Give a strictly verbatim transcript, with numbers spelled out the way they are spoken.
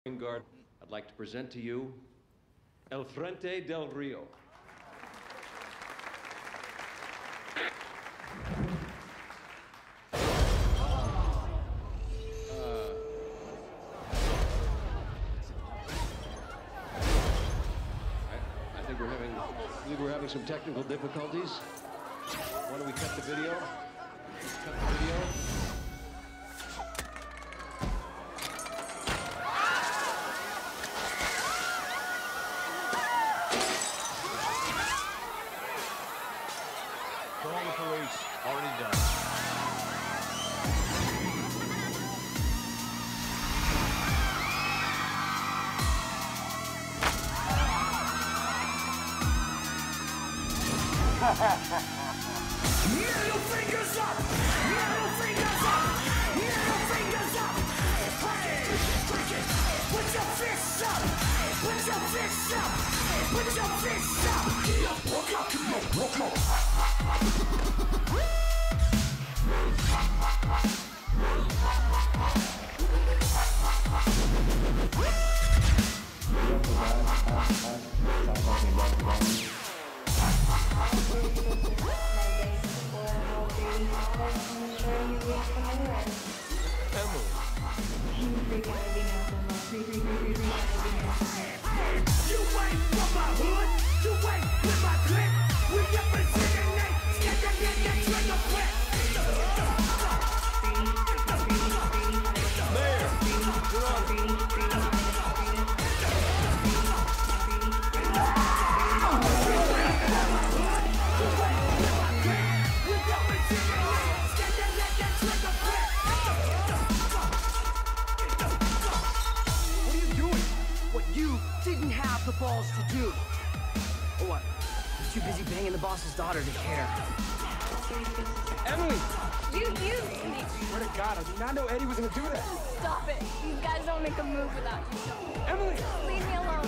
Guard, I'd like to present to you El Frente del Rio. I think we're having, I believe we're having some technical difficulties. Why don't we cut the video? Cut the video. Call the police. Already done. Middle fingers up! Middle fingers up! Middle fingers up! Break it! Break it! Put your fists up! Put your fists up! Put your fists up! Get up! Walk up! Come on! Walk up! You ain't from my hood, you ain't with my clique. We represent the name, get that get that trigger quick. Mayor, you're on. What are you doing? What you didn't have the balls to do. Or what? You're too busy banging the boss's daughter to care. Emily! You, you! Swear to God, I did not know Eddie was gonna do that. Stop it! These guys don't make a move without you. Emily! Leave me alone.